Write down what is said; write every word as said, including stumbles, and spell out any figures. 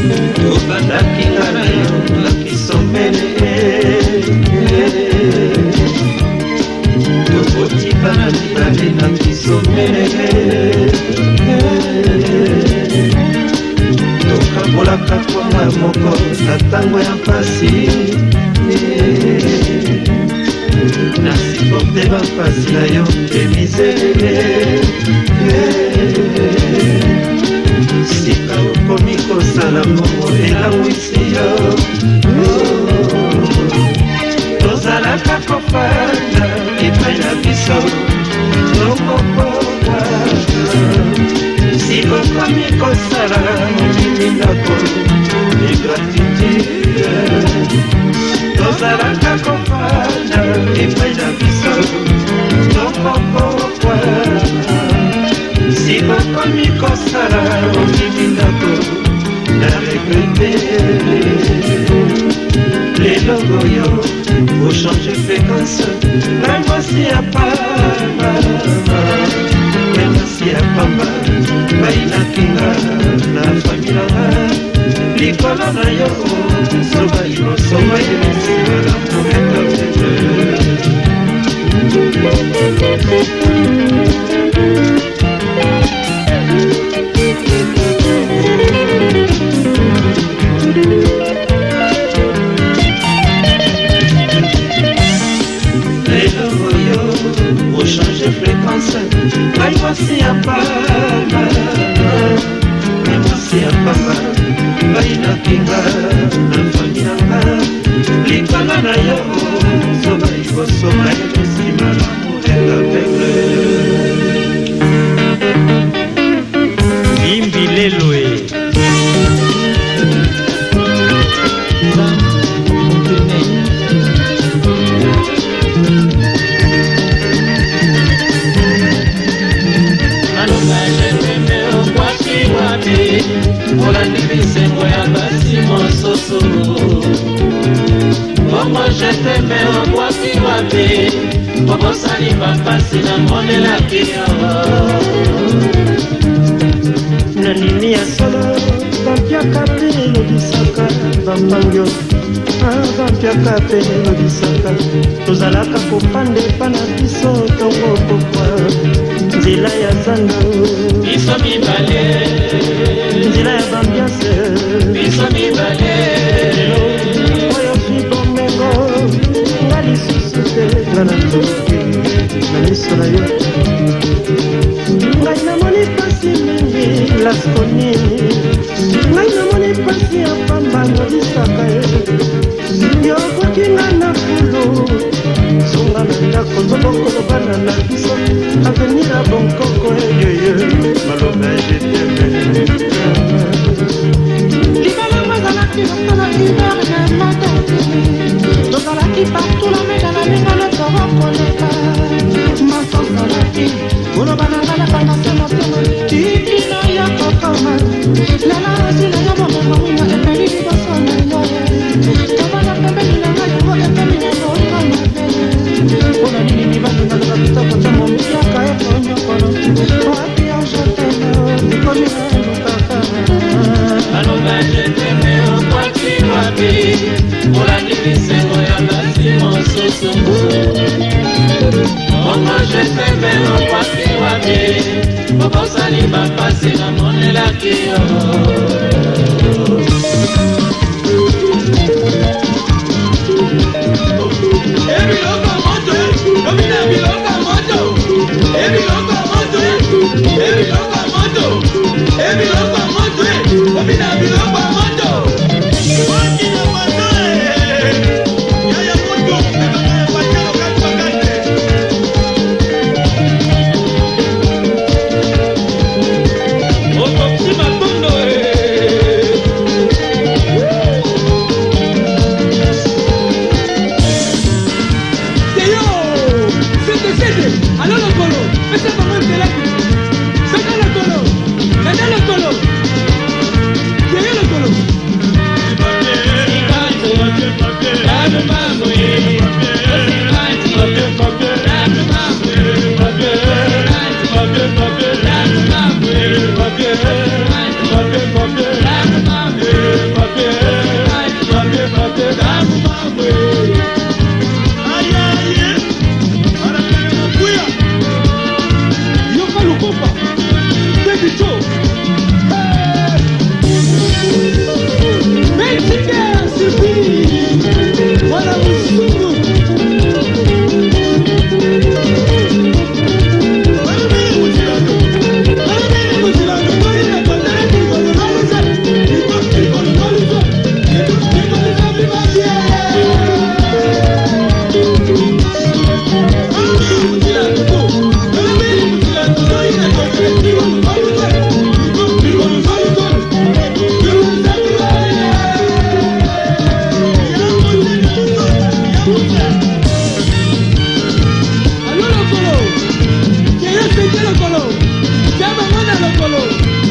Tobandaki nga na yo lakisomele tokotikana mibale na kisomele tokabolaka kwanga moko na ntango ya mpasi nasiporte bampasi na yo emizele sika okomi kosala mongo elangwisi yo tozalaka kofanda epai na biso tokokoka sika okomi kosala molimi ndako egratitude tozalaka kofanda epai na biso tokokoka sika okomi kosala molimi ndako na regrete lelo oyo ochange fréquence ngai mwasi ya pamba ngai mwasi ya pamba bayinakinga na fami nanga likolo na yo soba liboso bayelesima na moretafete ngai mwasi ya pamba ngai mwasi ya pamba bayinakinga na fami nanga likolo na yo soba liboso bayelesima na moretafete bimbi leloe Moi je t'aime au bois qui wapi Bobo sali va passer na mone la kia Nanini ya solo Vampia kape no disaka Vampangyo Vampia kape no disaka Tozalaka kopande pana biso tongo pokwa Nzela ya zanga Biso mibale Nzela ya bambiase Biso mibale Nana toki na miso na yo ngai namoni pasi mingi laskoni ngai namoni pasi ya pamba nodisaka ye yo okoki nga na fulu zonga na ndako nzobokolo bana na biso avenir ya bonkoko eyeye maloba ejeteme libala mazalaki losala hiver ya matati tozalaki partout la medala mingala tokokoleka masozalaki olobananga na banasema sema tikina ya kokoma lala asila ya bomengo wina epeli liboso na yoye tobana pembeni na ngai yango epeli yangoinga mabele mpona nini mibandingaka kitoko ta momiaka ekonyokolo wapi ya jeteme likomi na elukaka aloba jeteme okwaki wapi olandi bisengo ya basi mosusu Mongo je t'aime okwaki wapi Bokosali bapasi na monelaki yo Ebiloko moto, obina biloko moto Ebiloko moto, ebiloko moto Ebiloko moto, obina biloko moto Moki na moto Mokolo